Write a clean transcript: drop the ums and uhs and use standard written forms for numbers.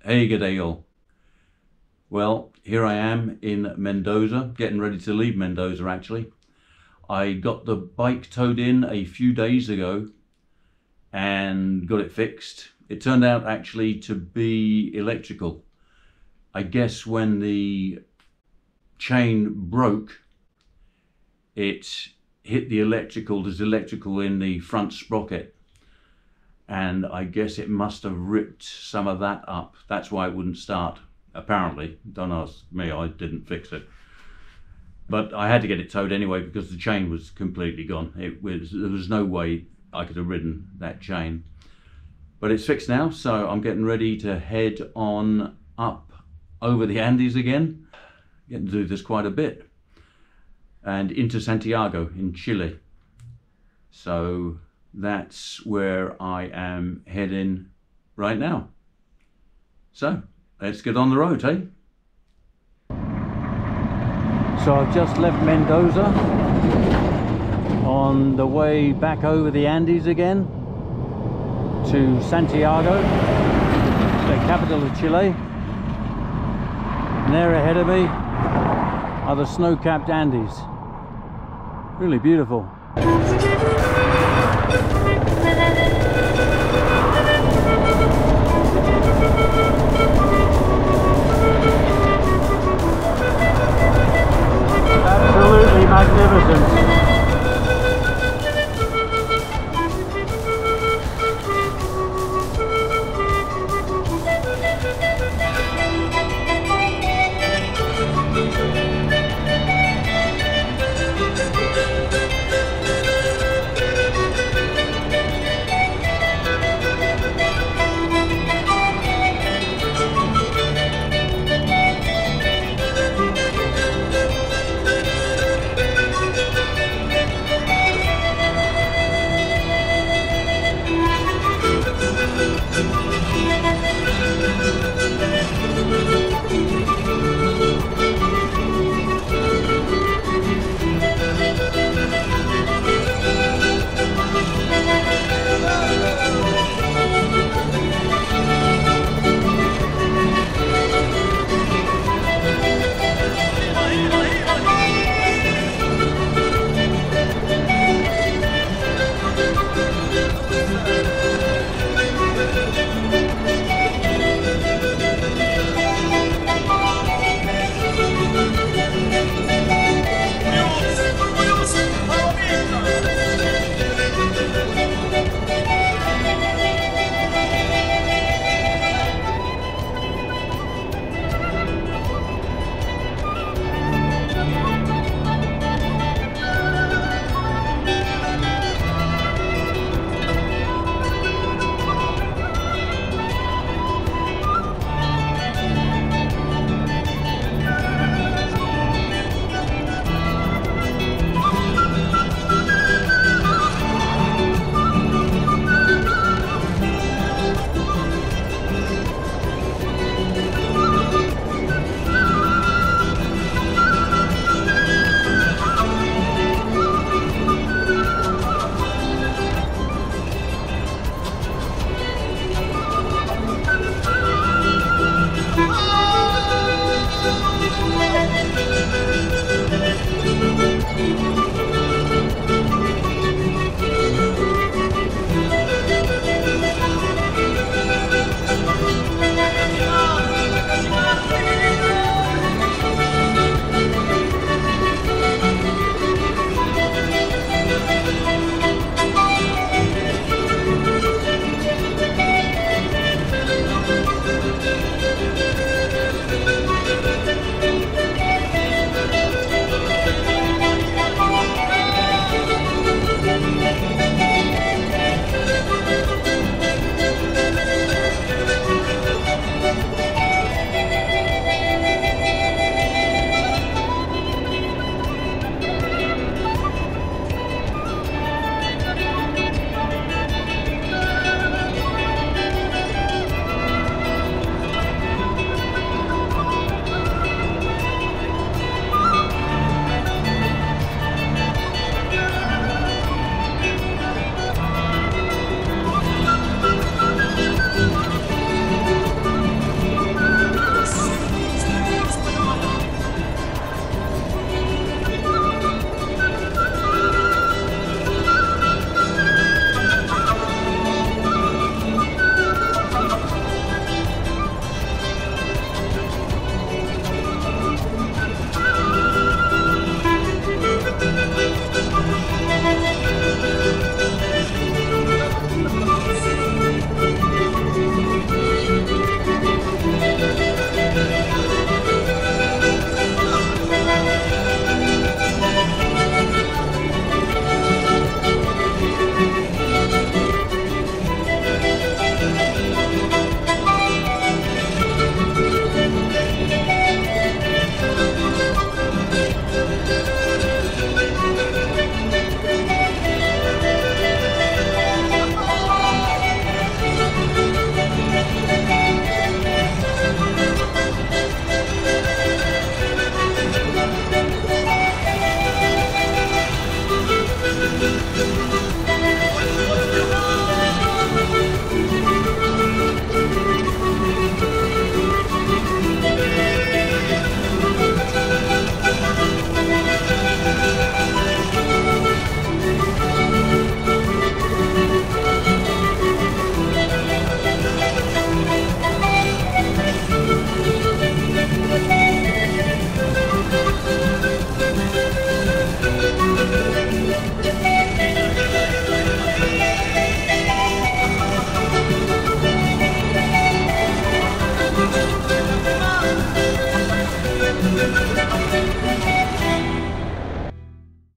Hey, good day all. Well, here I am in Mendoza, getting ready to leave Mendoza actually. I got the bike towed in a few days ago and got it fixed. It turned out actually to be electrical. I guess when the chain broke, it hit the electrical, there's electrical in the front sprocket. And I guess it must have ripped some of that up. That's why it wouldn't start, apparently. Don't ask me, I didn't fix it. But I had to get it towed anyway because the chain was completely gone. There was no way I could have ridden that chain. But it's fixed now, so I'm getting ready to head on up over the Andes again. Getting to do this quite a bit. And into Santiago in Chile. So that's where I am heading right now. So let's get on the road, hey? So I've just left Mendoza on the way back over the Andes again to Santiago, the capital of Chile. And there ahead of me are the snow-capped Andes. Really beautiful.